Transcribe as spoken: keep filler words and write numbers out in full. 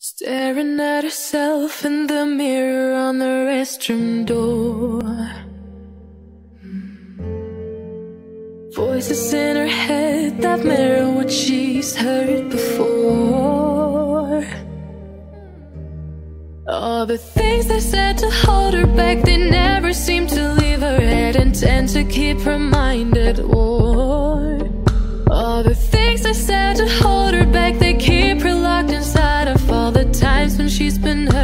Staring at herself in the mirror on the restroom door. Voices in her head that mirror what she's heard before. All the things they said to hold her back, they never seem to leave her head and tend to keep her mind at war. All the things they said to hold her back, they keep her locked inside of all the times when she's been hurt.